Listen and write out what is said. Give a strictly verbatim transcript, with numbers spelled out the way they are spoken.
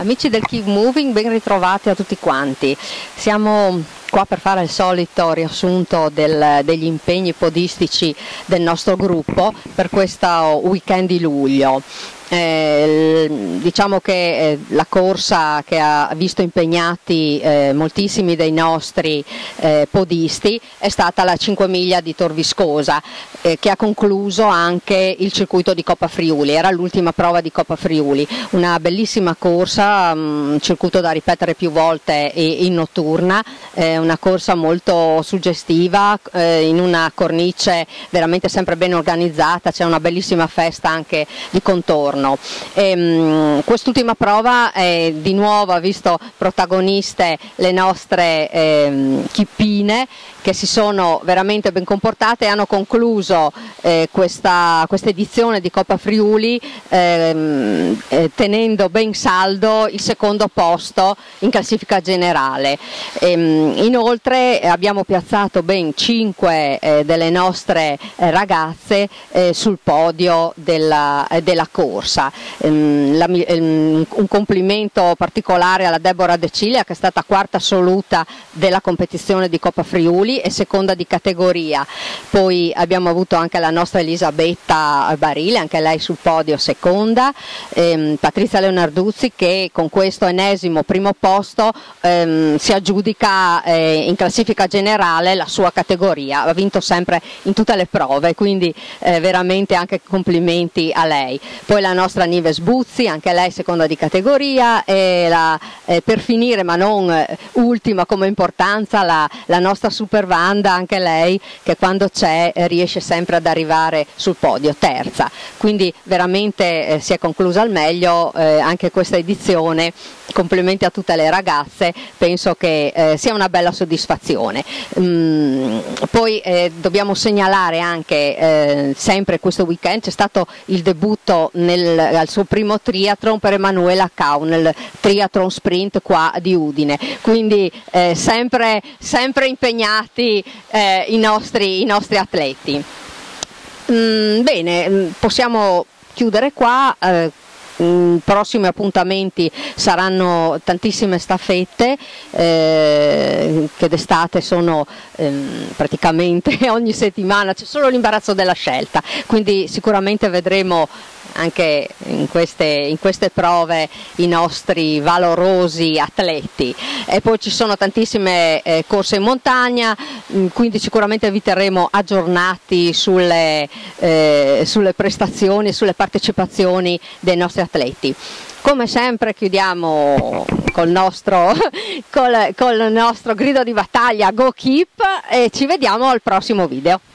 Amici del Keep Moving, ben ritrovati a tutti quanti. Siamo qua per fare il solito riassunto del, degli impegni podistici del nostro gruppo per questo weekend di luglio. Eh, diciamo che eh, la corsa che ha visto impegnati eh, moltissimi dei nostri eh, podisti è stata la cinque miglia di Tor Viscosa, eh, che ha concluso anche il circuito di Coppa Friuli. Era l'ultima prova di Coppa Friuli, una bellissima corsa, un circuito da ripetere più volte in notturna, eh, una corsa molto suggestiva, eh, in una cornice veramente sempre ben organizzata, c'è una bellissima festa anche di contorno. Um, quest'ultima prova eh, di nuovo ha visto protagoniste le nostre eh, chippine, che si sono veramente ben comportate e hanno concluso eh, questa questa edizione di Coppa Friuli ehm, eh, tenendo ben saldo il secondo posto in classifica generale. Ehm, inoltre abbiamo piazzato ben cinque eh, delle nostre eh, ragazze eh, sul podio della, eh, della corsa. Ehm, la, ehm, un complimento particolare alla Deborah De Ciglia, che è stata quarta assoluta della competizione di Coppa Friuli e seconda di categoria. Poi abbiamo avuto anche la nostra Elisabetta Barile, anche lei sul podio seconda, ehm, Patrizia Leonarduzzi, che con questo ennesimo primo posto ehm, si aggiudica eh, in classifica generale la sua categoria, ha vinto sempre in tutte le prove, quindi eh, veramente anche complimenti a lei. Poi la nostra Nives Buzzi, anche lei seconda di categoria, e la, eh, per finire ma non eh, ultima come importanza la, la nostra super Vanda, anche lei che quando c'è eh, riesce sempre ad arrivare sul podio, terza. Quindi veramente eh, si è conclusa al meglio eh, anche questa edizione. Complimenti a tutte le ragazze, penso che eh, sia una bella soddisfazione. Mm, poi eh, dobbiamo segnalare anche eh, sempre questo weekend c'è stato il debutto nel, al suo primo triathlon per Emanuela Cau nel triathlon sprint qua di Udine, quindi eh, sempre, sempre impegnati eh, i, nostri, i nostri atleti. Mm, bene, possiamo chiudere qua. Eh, prossimi appuntamenti saranno tantissime staffette eh, che d'estate sono ehm, praticamente ogni settimana, c'è solo l'imbarazzo della scelta, quindi sicuramente vedremo anche in queste, in queste prove i nostri valorosi atleti. E poi ci sono tantissime eh, corse in montagna, mh, quindi sicuramente vi terremo aggiornati sulle, eh, sulle prestazioni e sulle partecipazioni dei nostri atleti. Come sempre chiudiamo col nostro, col, col nostro grido di battaglia Go Keep e ci vediamo al prossimo video.